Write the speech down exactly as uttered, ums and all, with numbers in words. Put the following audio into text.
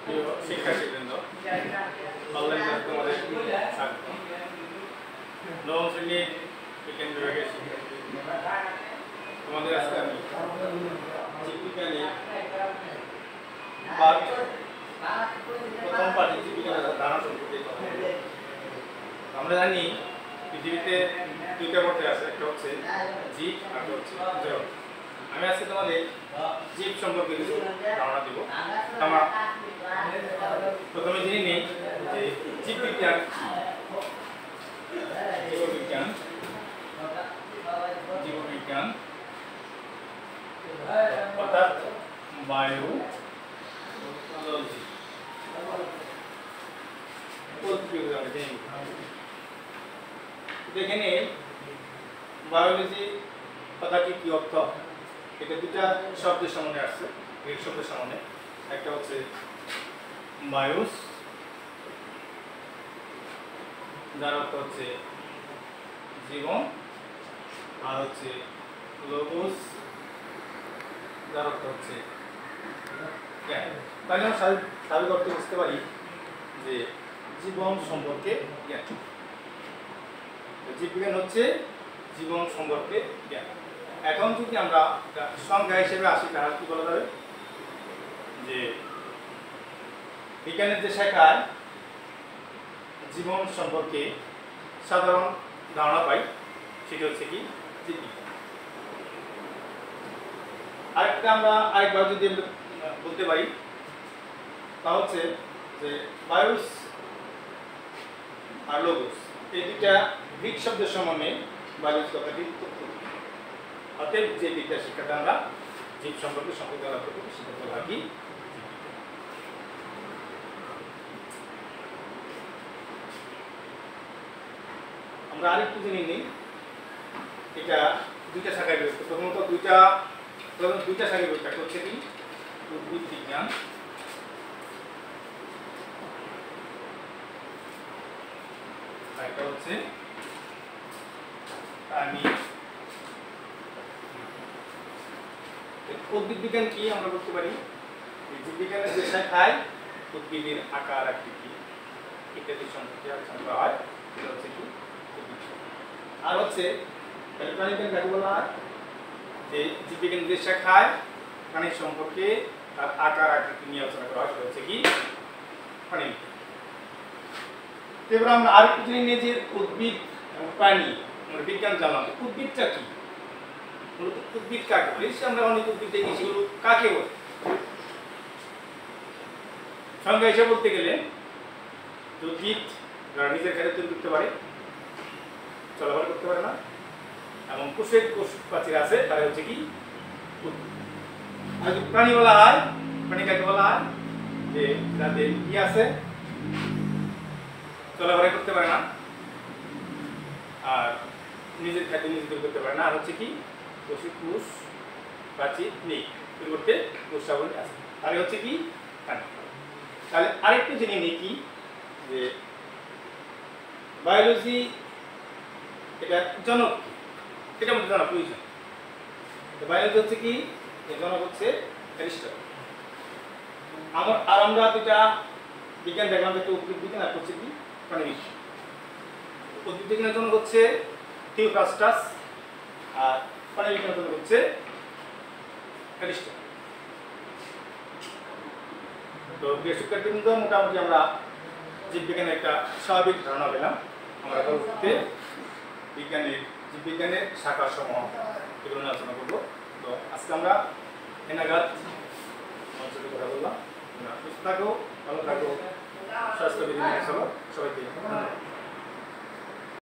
প্রিয় শিক্ষার্থীবৃন্দ, অনলাইন ক্লাসে তোমাদের স্বাগত। নবম শ্রেণীর বিজ্ঞান বিভাগের শিক্ষার্থী তোমাদের আজকে আমি জীববিজ্ঞানের পাঠ প্রথম পাঠে জীববিজ্ঞানের ধারণা সম্পর্কে কথা বলব। আমরা জানি পৃথিবীতে দুইটা পর্যায় আছে, একটা হচ্ছে জীব আর একটা হচ্ছে জড়। আমি আজকে তোমাদের জীব সম্পর্কে কিছু ধারণা দেব। আমরা প্রথমে জেনে নিই যে জীববিজ্ঞান জীববিজ্ঞান জীববিজ্ঞান অর্থাৎ বায়োলজি। এখানে বায়োলজি কথাটি কি অর্থ, এটা দুটা শব্দের সামনে আসছে, গ্রিক শব্দের সামনে। একটা হচ্ছে বায়োস, যার অর্থ হচ্ছে জীবন, আর হচ্ছে লোগোস, যার অর্থ হচ্ছে জ্ঞান। তাহলে আমরা স্বাভাবিক অর্থে বুঝতে পারি যে জীবন সম্পর্কে জ্ঞান। জীববিজ্ঞান হচ্ছে জীবন সম্পর্কে জ্ঞান। এখন যদি আমরা সংজ্ঞা হিসেবে আসি, তাহলে কি বলা যাবে যে বিজ্ঞানের যে শাখায় জীবন সম্পর্কে সাধারণ ধারণা পাই সেটা হচ্ছে কি জীববিজ্ঞান। আরেকটা আমরা আরেকবার যদি বলতে পারি তা হচ্ছে যে বায়োস আর লোগোস, এই দুইটা গ্রিক শব্দের সমন্বয়ে বায়োলজি কথাটি উৎপত্তি। অতএব যে বিজ্ঞান শিক্ষাটা আমরা জীব সম্পর্কে সম্পর্কে লাভ করতে সেটা বলা হয় কি। আমরা আরেকটু জেনে নিই, এটা দুইটা শাখায় বিভক্ত। প্রথমত দুইটা প্রথম দুইটা শাখায় বিভক্ত। একটা হচ্ছে কি উদ্ভিদ বিজ্ঞান, একটা হচ্ছে প্রাণী। উদ্ভিদ বিজ্ঞান কি আমরা বলতে পারি, জীববিজ্ঞানের যে শাখায় উদ্ভিদের আকার আকৃতি ইত্যাদি সম্পর্কে আলোচনা করা হয় সেটা হচ্ছে কি উদ্ভিদ। আর হচ্ছে প্রাণীবিজ্ঞান কাকে বলা হয়, যে জীববিজ্ঞানের যে শাখায় প্রাণী সম্পর্কে তার আকার আকৃতি নিয়ে আলোচনা করা হয় সেটা হচ্ছে কি প্রাণীবিজ্ঞান। এবার আমরা আরেকটু জেনে নিই যে উদ্ভিদ এবং প্রাণী আমরা বিজ্ঞান জানলাম। উদ্ভিদটা কি, মূলত উদ্ভিদ কাকে বলি, আমরা অনেক উদ্ভিদ দেখি, সেগুলো কাকে বলি। সংজ্ঞা হিসেবে বলতে গেলে উদ্ভিদ যারা নিজের খাদ্য তৈরি করতে পারে, চলাফেরা করতে পারে না, এবং কোষের কোষ প্রাচীর আছে, তারা হচ্ছে কি উদ্ভিদ। আর যদি প্রাণী বলা হয়, প্রাণী কাকে বলা হয়, যে যাদের কি আছে, চলাফেরা করতে পারে না আর নিজের খাদ্য নিজে তৈরি করতে পারে না, আর হচ্ছে কি কোষের কোষ প্রাচীর নেই, পরিবর্তে কোষাবলী আছে, তাহলে হচ্ছে কি প্রাণী। তাহলে আরেকটু জেনে নিই কি যে বায়োলজি এটা জনক, এটা আমাদের জানা প্রয়োজন। বায়োলজি হচ্ছে কি, জনক হচ্ছে অ্যারিস্টটল। আমার আর আমরা দুটা বিজ্ঞান দেখলাম, একটা উদ্ভিদ বিজ্ঞান আর হচ্ছে কি প্রাণী বিজ্ঞান। উদ্ভিদ বিজ্ঞানের জনক হচ্ছে থিওফ্রাস্টাস, আর প্রাণী বিজ্ঞানের জনক হচ্ছে অ্যারিস্টটল। তো প্রিয় শিক্ষার্থীবৃন্দ, মোটামুটি আমরা জীববিজ্ঞানের একটা স্বাভাবিক ধারণা পেলাম। আমরা পরবর্তীতে বিজ্ঞানের জীববিজ্ঞানের শাখা সমূহ এগুলো নিয়ে আলোচনা করবো। তো আজকে আমরা এনাগাত মানুষের কথা বললাম। সুস্থ থাকো, ভালো থাকো, স্বাস্থ্যবিধি মেনে চলো। সবাইকে ধন্যবাদ।